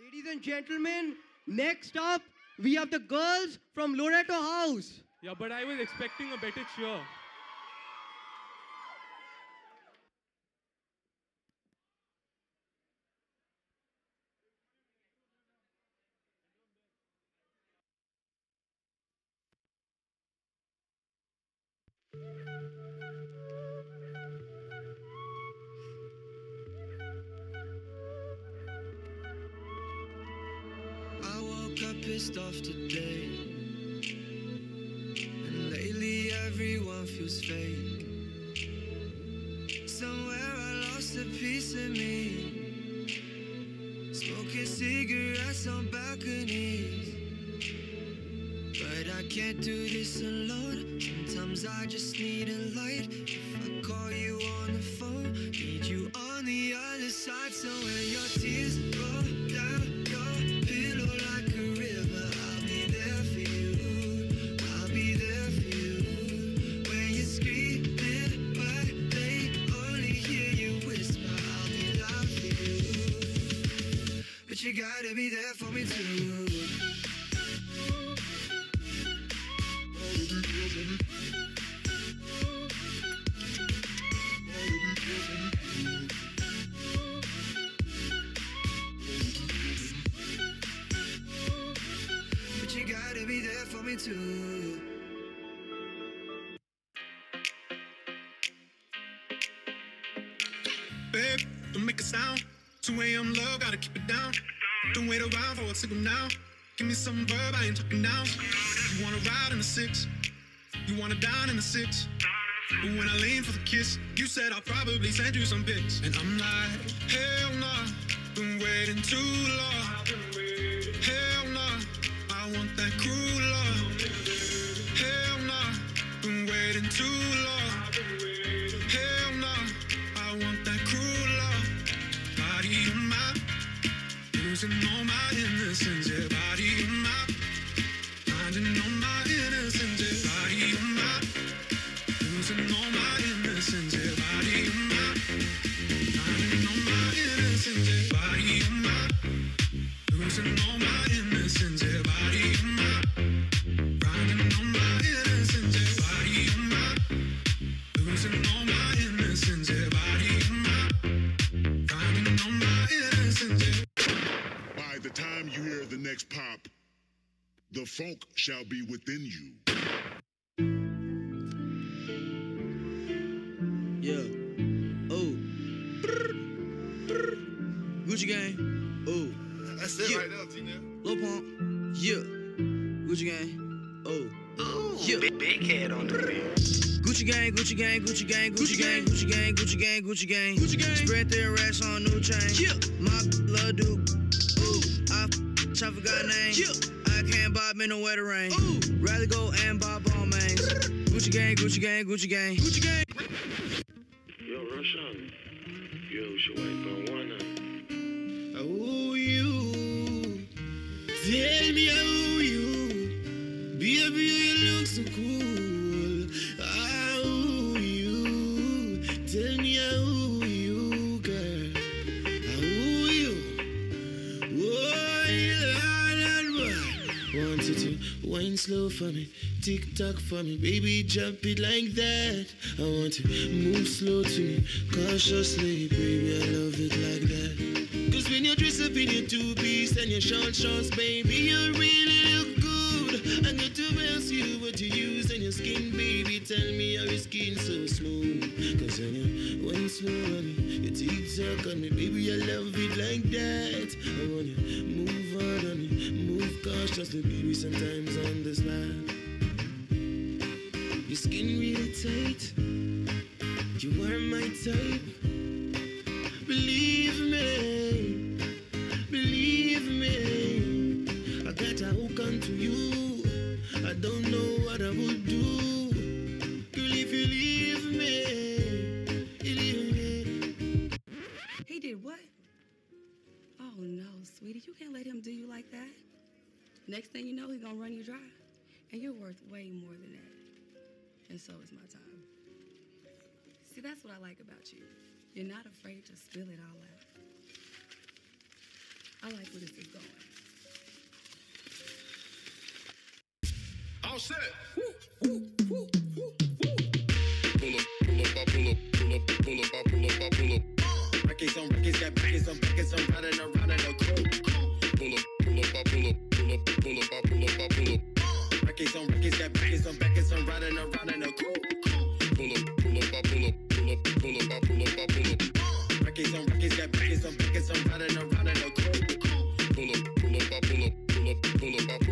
Ladies and gentlemen, next up, we have the girls from Loreto House. Yeah, but I was expecting a better cheer. I woke up pissed off today, and lately everyone feels fake. Somewhere I lost a piece of me, smoking cigarettes on balconies. But I can't do this alone. Sometimes I just need a light. If I call you on the phone, need you on the other side. So when your tears roll down your pillow like a river, I'll be there for you. I'll be there for you. When you're screaming, but they only hear you whisper, I'll be loud for you. But you gotta be there for me too. But you gotta be there for me too. Babe, don't make a sound. 2 a.m. love, gotta keep it down. Don't wait around for a signal now. Give me some verb, I ain't talking down. You wanna ride in the 6, you wanna dine in the 6. But when I lean for the kiss, you said I'll probably send you some pics. And I'm like, hell nah, been waiting too long. Hell nah, I want that cruel love. Hell nah, been waiting too long. Hell nah, I want that cruel love. Body on my, losing all my innocence. Yeah, body on my, finding all my innocence. Yeah, body on my, losing all my innocence. Yeah, body on my, finding all my innocence. Yeah, body on my, losing all my innocence. Yeah, body on my, finding all my innocence. Yeah, body on my, losing all my innocence. Yeah, body on my, finding all my innocence. Yeah. By the time you hear the next pop, the funk shall be within you. Yeah. Oh. Gucci gang. Oh. That's it right now, Tina. Lil Pump. Yeah. Gucci gang. Oh. Yeah. Big head on the beat. Gucci gang, Gucci gang, Gucci gang, Gucci gang, Gucci gang, Gucci gang, Gucci gang, Gucci gang. Spread their racks on new chain. Yeah. My love Duke. Ooh. I forgot name. Yeah. I can't buy me no wetter rain. Ooh. Rather go and buy ball mains. Gucci gang, Gucci gang, Gucci gang, Gucci gang. Yo, Roshan. Yo, she wait for one night. Oh, you. Tell me how you. Baby, you look so cool. How you. Tell me how you, girl. How you. Oh, yeah, want you to wine slow for me. Tick tock for me, baby, jump it like that. I want to move slow to me, cautiously, baby, I love it like that. Cause when you dress up in your two-piece and your short shorts, baby, you really look good. I got to ask you what you use on your skin, baby. Tell me how your skin so smooth. Cause when you wine slow on me, you tick tock on me, baby, I love it like that. I want you move hard on me, move cautiously, baby, sometimes on the slide. Your skin really tight. You are my type. Believe me, believe me. I got a hook onto you. I don't know what I would do. Girl, if you leave me, you leave me. He did what? Oh no, sweetie, you can't let him do you like that. Next thing you know, he's gonna run you dry. And you're worth way more than that. And so is my time. See, that's what I like about you. You're not afraid to spill it all out. I like where this is going. All set. Pull up. Records on records, got records on records, I'm riding around in a coupe. Pull up. Records on records, got records on records, I'm riding around in a coupe. Pull up. Records on records, got records on records, I'm riding around in a coupe. Pull up.